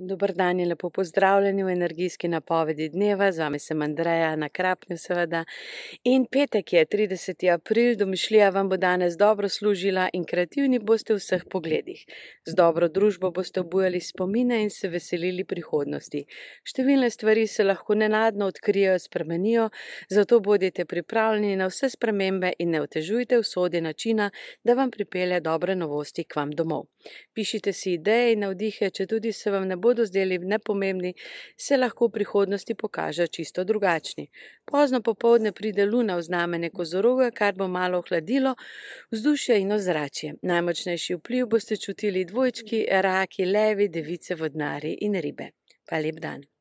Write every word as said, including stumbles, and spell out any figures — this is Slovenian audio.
Dober dan in lepo pozdravljeni v energijski napovedi dneva. Z vami sem Andreja na Krapnju seveda. In petek je, trideseti april, domišljija vam bo danes dobro služila in kreativni boste v vseh pogledih. Z dobro družbo boste obujali spomine in se veselili prihodnosti. Številne stvari se lahko nenadno odkrijejo, spremenijo, zato bodite pripravljeni na vse spremembe in ne otežujte usode načina, da vam pripelje dobre novosti k vam domov. Pišite si ideje in navdihe, če tudi se vam ne bodo zdeli nepomembni, se lahko v prihodnosti pokažejo čisto drugačni. Pozno popoldne pride luna v znamenje Kozoroga, kar bo malo ohladilo vzdušje in ozračje. Najmočnejši vpliv boste čutili dvojčki, raki, levi, device, vodnarji in ribe. Pa lep dan.